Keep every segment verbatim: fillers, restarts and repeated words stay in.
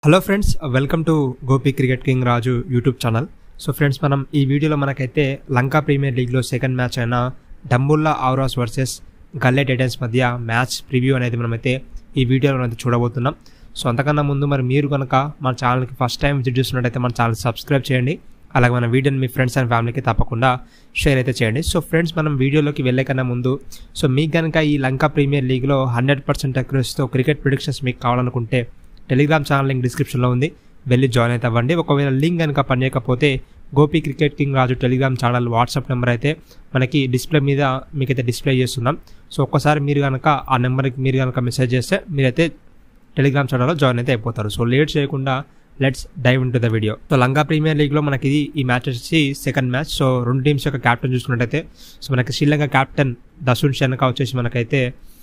Hello friends, welcome to Gopi cricket king Raju YouTube channel. So friends, మనం ఈ వీడియోలో మనకైతే లంకా ప్రీమియర్ లీగ్లో సెకండ్ మ్యాచ్ అయిన Dambulla Auras versus Galle Titans మధ్య మ్యాచ్ ప్రివ్యూ అనేది మనమైతే ఈ వీడియోలో అయితే చూడబోతున్నాం. సో అంతకన్నా ముందు మరి మీరు కనుక మన ఛానల్కి ఫస్ట్ టైం విజిట్ చేస్తున్నట్టయితే మన ఛానల్ సబ్స్క్రైబ్ చేయండి. అలాగే మన వీడియోని మీ ఫ్రెండ్స్ అండ్ ఫ్యామిలీకి తప్పకుండా షేర్ అయితే చేయండి. సో ఫ్రెండ్స్, మనం వీడియోలోకి వెళ్ళే కన్నా ముందు సో మీకు కనుక ఈ లంకా ప్రీమియర్ లీగ్లో హండ్రెడ్ పర్సెంట్ అక్యురసీతో క్రికెట్ ప్రిడిక్షన్స్ మీకు కావాలనుకుంటే టెలిగ్రామ్ ఛానల్ లింక్ డిస్క్రిప్షన్లో ఉంది, వెళ్ళి జాయిన్ అయితే అవ్వండి. ఒకవేళ లింక్ కనుక పనిచేయకపోతే Gopi cricket king Raju Telegram channel WhatsApp number అయితే మనకి డిస్ప్లే మీద మీకైతే డిస్ప్లే చేస్తున్నాం. సో ఒక్కసారి మీరు కనుక ఆ నెంబర్కి మీరు కనుక మెసేజ్ చేస్తే మీరైతే టెలిగ్రామ్ ఛానల్లో జాయిన్ అయితే అయిపోతారు. సో లేట్ చేయకుండా let's dive in to the video. So Lanka Premier లీగ్లో మనకి ఈ మ్యాచ్ వచ్చి సెకండ్ మ్యాచ్. సో రెండు టీమ్స్ యొక్క క్యాప్టెన్ చూసుకున్నట్టయితే సో మనకి శ్రీలంక క్యాప్టెన్ దసున్ షనక వచ్చేసి మనకైతే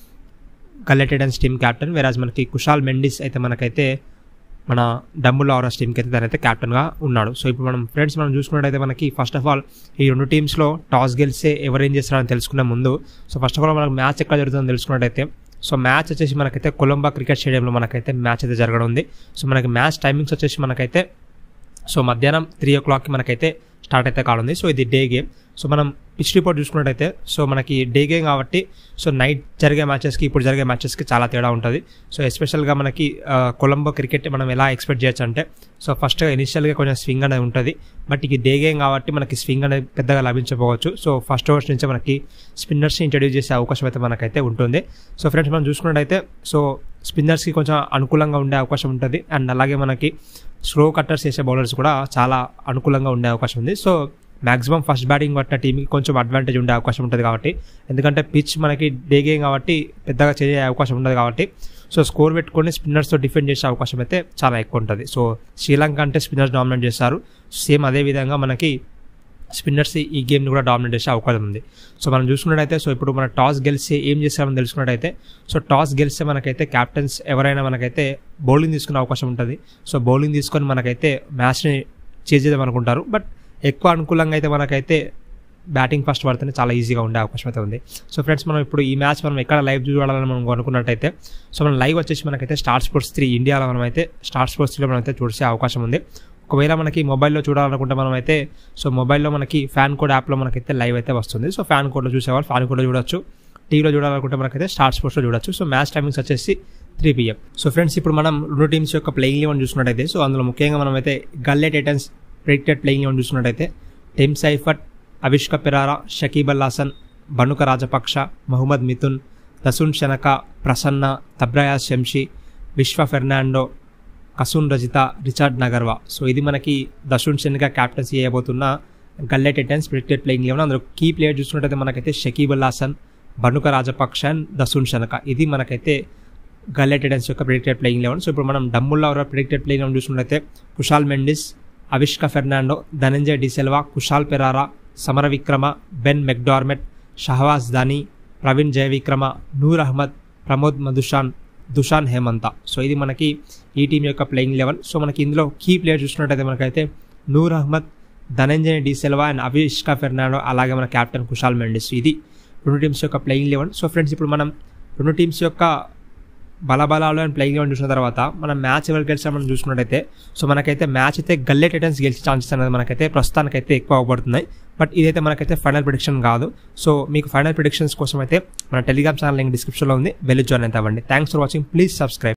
గల్లే టైటన్స్ టీమ్ క్యాప్టెన్, వేరాజ్ మనకి కుషాల్ మెండిస్ అయితే మనకైతే మన డంబుల్లా ఔరాస్ టీమ్కి అయితే తనైతే క్యాప్టెన్గా ఉన్నాడు. సో ఇప్పుడు మనం ఫ్రెండ్స్ మనం చూసుకున్నట్టయితే మనకి ఫస్ట్ ఆఫ్ ఆల్ ఈ రెండు టీమ్స్లో టాస్ గెలిస్తే ఎవరు ఏం చేస్తారని తెలుసుకునే ముందు సో ఫస్ట్ ఆఫ్ ఆల్ మనకు మ్యాచ్ ఎక్కడ జరుగుతుందని తెలుసుకున్నట్టయితే సో మ్యాచ్ వచ్చేసి మనకైతే కొలంబో క్రికెట్ స్టేడియంలో మనకైతే మ్యాచ్ అయితే జరగడం ఉంది. సో మనకి మ్యాచ్ టైమింగ్స్ వచ్చేసి మనకైతే సో మధ్యాహ్నం త్రీ ఓ క్లాక్కి మనకైతే స్టార్ట్ అయితే కానుంది. సో ఇది డే గేమ్. సో మనం పిచ్ రిపోర్ట్ చూసుకున్నట్టయితే సో మనకి డే గేమ్ కాబట్టి సో నైట్ జరిగే మ్యాచెస్కి ఇప్పుడు జరిగే మ్యాచెస్కి చాలా తేడా ఉంటుంది. సో ఎస్పెషల్గా మనకి కొలంబో క్రికెట్ మనం ఎలా ఎక్స్పెక్ట్ చేయొచ్చు అంటే సో ఫస్ట్ ఇనిషియల్గా కొంచెం స్వింగ్ అనేది ఉంటుంది, బట్ ఇది డే గేమ్ కాబట్టి మనకి స్వింగ్ అనేది పెద్దగా లభించకపోవచ్చు. సో ఫస్ట్ ఓవర్స్ నుంచే మనకి స్పిన్నర్స్ని ఇంట్రడ్యూస్ చేసే అవకాశం అయితే మనకైతే ఉంటుంది. సో ఫ్రెండ్స్, మనం చూసుకున్నట్టయితే సో స్పిన్నర్స్కి కొంచెం అనుకూలంగా ఉండే అవకాశం ఉంటుంది, అండ్ అలాగే మనకి స్లో కట్టర్స్ చేసే బౌలర్స్ కూడా చాలా అనుకూలంగా ఉండే అవకాశం ఉంది. సో మ్యాక్సిమం ఫస్ట్ బ్యాటింగ్ పట్టిన టీంకి కొంచెం అడ్వాంటేజ్ ఉండే అవకాశం ఉంటుంది కాబట్టి, ఎందుకంటే పిచ్ మనకి డే గేమ్ కాబట్టి పెద్దగా చేసే అవకాశం ఉండదు కాబట్టి సో స్కోర్ పెట్టుకొని స్పిన్నర్స్తో డిఫెండ్ చేసే అవకాశం అయితే చాలా ఎక్కువ ఉంటుంది. సో శ్రీలంక అంటే స్పిన్నర్స్ డామినేట్ చేస్తారు, సేమ్ అదేవిధంగా మనకి స్పిన్నర్స్ ఈ గేమ్ని కూడా డామినేట్ చేసే అవకాశం ఉంది. సో మనం చూసుకున్నట్టయితే సో ఇప్పుడు మన టాస్ గెలిచి ఏం చేస్తామని తెలుసుకున్నట్టయితే సో టాస్ గెలిస్తే మనకైతే క్యాప్టెన్స్ ఎవరైనా మనకైతే బౌలింగ్ తీసుకునే అవకాశం ఉంటుంది. సో బౌలింగ్ తీసుకొని మనకైతే మ్యాచ్ని చేజ్ చేద్దాం అనుకుంటారు, బట్ ఎక్కువ అనుకూలంగా అయితే మనకైతే బ్యాటింగ్ ఫస్ట్ పడితేనే చాలా ఈజీగా ఉండే అవకాశం అయితే ఉంది. సో ఫ్రెండ్స్, మనం ఇప్పుడు ఈ మ్యాచ్ మనం ఎక్కడ లైవ్ చూడాలని మనం అనుకున్నట్టయితే సో మనం లైవ్ వచ్చేసి మనకైతే స్టార్ స్పోర్ట్స్ త్రీ ఇండియాలో మనం అయితే స్టార్ స్పోర్ట్స్ త్రీలో మనం అయితే చూసే అవకాశం ఉంది. ఒకవేళ మనకి మొబైల్లో చూడాలనుకుంటే మనం అయితే సో మొబైల్లో మనకి ఫ్యాన్ కోడ్ యాప్లో మనకైతే లైవ్ అయితే వస్తుంది. సో ఫ్యాన్ కోడ్లో చూసేవాళ్ళు ఫ్యాన్ కోడ్లో చూడొచ్చు, టీవీలో చూడాలనుకుంటే మనకైతే స్టార్ స్పోర్ట్స్లో చూడొచ్చు. సో మ్యాచ్ టైమింగ్స్ వచ్చేసి త్రీ పిఎం. సో ఫ్రెండ్స్, ఇప్పుడు మనం రెండు టీమ్స్ యొక్క ప్లేయింగ్ లెవెన్ చూసుకున్నట్టయితే సో అందులో ముఖ్యంగా మనం అయితే Galle Titans predicted playing eleven చూసుకున్నట్టయితే Tim Seifert, Avishka Perera, Shakib Al Hasan, Bhanuka Rajapaksa, Mohammad Mithun, Dasun Shanaka, Prasanna, Tabraiz Shamsi, Vishwa Fernando, Kasun Rajitha, Richard Ngarava. So ఇది మనకి దసున్ షనక క్యాప్టెన్సీ చేయబోతున్న Galle Titans predicted playing eleven. అందులో కీ ప్లేయర్ చూసుకున్నట్టయితే మనకైతే షకీబ్ అల్ హాసన్, బనుక రాజపక్ష అండ్ దసున్ షనక. ఇది మనకైతే గల్లే టైటన్స్ యొక్క ప్రిడిక్టెడ్ ప్లేయింగ్ లెవెన్. సో ఇప్పుడు మనం డంబుల్లా ఔరాస్ ప్రిడిక్టెడ్ ప్లేయింగ్ లెవెన్ చూసుకున్నట్టయితే కుషాల్ మెండిస్, అవిష్క ఫెర్నాండో, ధనంజయ్ డిసెల్వా, కుషాల్ పెరారా, సమర విక్రమ, బెన్ మెక్డార్మెట్, షహవాజ్ దానీ, ప్రవీణ్ జయవిక్రమ, నూర్ అహ్మద్, ప్రమోద్ మధుషాన్, దుషాన్ హేమంత. సో ఇది మనకి ఈ టీం యొక్క ప్లేయింగ్ లెవెన్. సో మనకి ఇందులో కీ ప్లేయర్ చూసుకున్నట్టయితే మనకైతే నూర్ అహ్మద్, ధనంజయ్ డిసెల్వా అండ్ అవిష్క ఫెర్నాండో, అలాగే మన క్యాప్టెన్ కుషాల్ మెండిస్. ఇది రెండు టీమ్స్ యొక్క ప్లేయింగ్ లెవెన్. సో ఫ్రెండ్స్, ఇప్పుడు మనం రెండు టీమ్స్ యొక్క బలబలాలు అండ్ ప్లేయింగ్ లెవెన్ చూసిన తర్వాత మనం మ్యాచ్ ఎవరు గెలిచామని చూసుకున్నట్టయితే సో మనకైతే మ్యాచ్ అయితే గల్లే టైటన్స్ గెలిచే ఛాన్సెస్ అనేది మనకైతే ప్రస్తుతానికైతే ఎక్కువ అవ్వబడుతున్నాయి, బట్ ఇదైతే మనకైతే ఫైనల్ ప్రిడిక్షన్ కాదు. సో మీకు ఫైనల్ ప్రిడిక్షన్స్ కోసం అయితే మన టెలిగ్రామ్ ఛానల్ లింక్ డిస్క్రిప్షన్లో ఉంది, వెళ్ళి జాయిన్ అయితే అవ్వండి. Thanks for watching, please subscribe.